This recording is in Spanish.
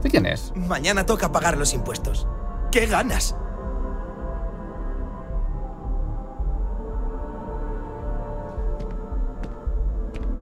¿De quién es? Mañana toca pagar los impuestos. ¡Qué ganas!